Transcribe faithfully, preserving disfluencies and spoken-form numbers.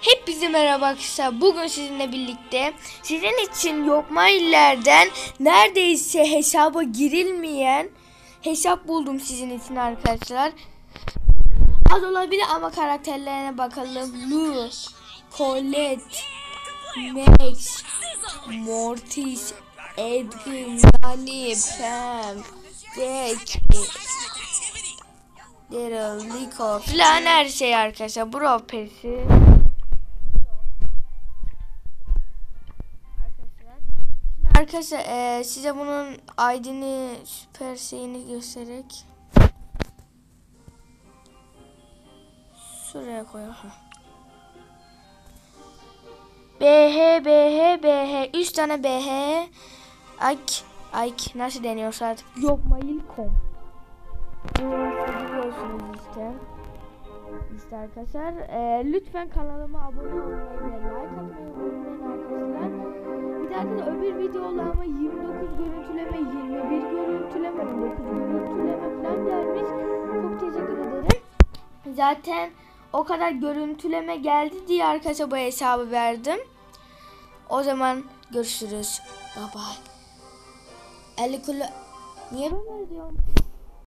Hepinize merhaba arkadaşlar. Bugün sizinle birlikte sizin için Yokmaillerden neredeyse hesaba girilmeyen hesap buldum sizin için arkadaşlar. Az olabilir ama karakterlerine bakalım. Lu, Colette, Max, Mortis, Edgar, Nani, Pam, Jack, Daryl, Nico falan her şey arkadaşlar. Brawl Pass'i. Arkadaşlar e, size bunun I D'ni süper şeyini göstererek şuraya koyalım. B H B H B H üç tane B H Ayk Ayk nasıl deniyorsa artık Yokmail nokta com. Biliyorsunuz işte. İşte arkadaşlar e, lütfen kanalıma abone olmayı ve like atmayı unutmayın arkadaşlar. Bir de arkadaşlar öbür videolarıma yirmi dokuz görüntüleme, yirmi bir görüntüleme, dokuz görüntüleme falan gelmiş. Çok teşekkür ederim. Zaten o kadar görüntüleme geldi diye arkadaşlar bu hesabı verdim. O zaman görüşürüz. Bye bye. elli kilo... Niye böyle diyorum?